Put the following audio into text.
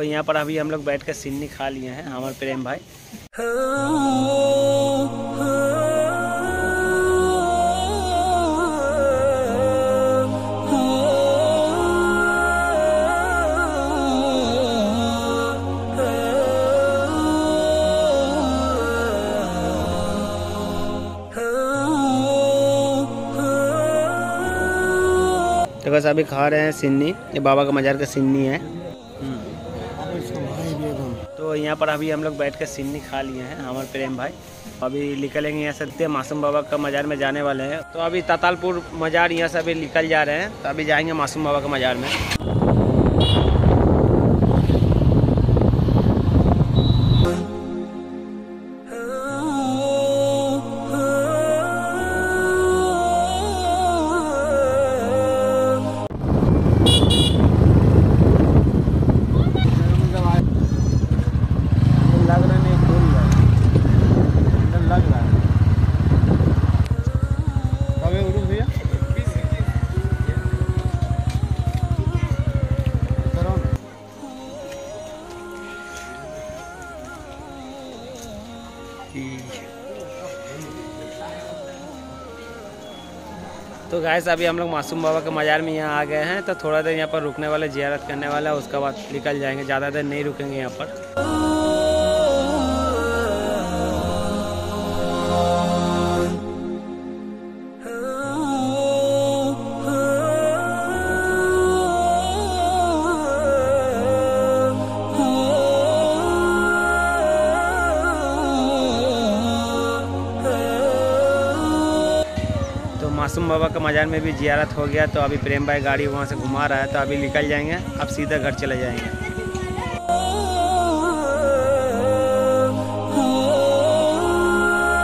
तो यहाँ पर अभी हम लोग बैठ कर सिन्नी खा लिए हैं हमारे प्रेम भाई। तो बस अभी खा रहे हैं सिन्नी, ये बाबा का मजार का सिन्नी है। तो यहाँ पर अभी हम लोग बैठ कर सिन्नी खा लिए हैं हमारे प्रेम भाई। अभी निकलेंगे यहाँ से मासूम बाबा का मजार में जाने वाले हैं। तो अभी तातालपुर मजार यहाँ से अभी निकल जा रहे हैं, तो अभी जाएंगे मासूम बाबा का मजार में। तो गाइस अभी हम लोग मासूम बाबा के मजार में यहाँ आ गए हैं। तो थोड़ा देर यहाँ पर रुकने वाले, जियारत करने वाला, उसके बाद निकल जाएंगे। ज़्यादा देर नहीं रुकेंगे यहाँ पर। मासूम बाबा का मजार में भी जियारत हो गया। तो अभी प्रेम भाई गाड़ी वहाँ से घुमा रहा है, तो अभी निकल जाएंगे, अब सीधा घर चले जाएंगे।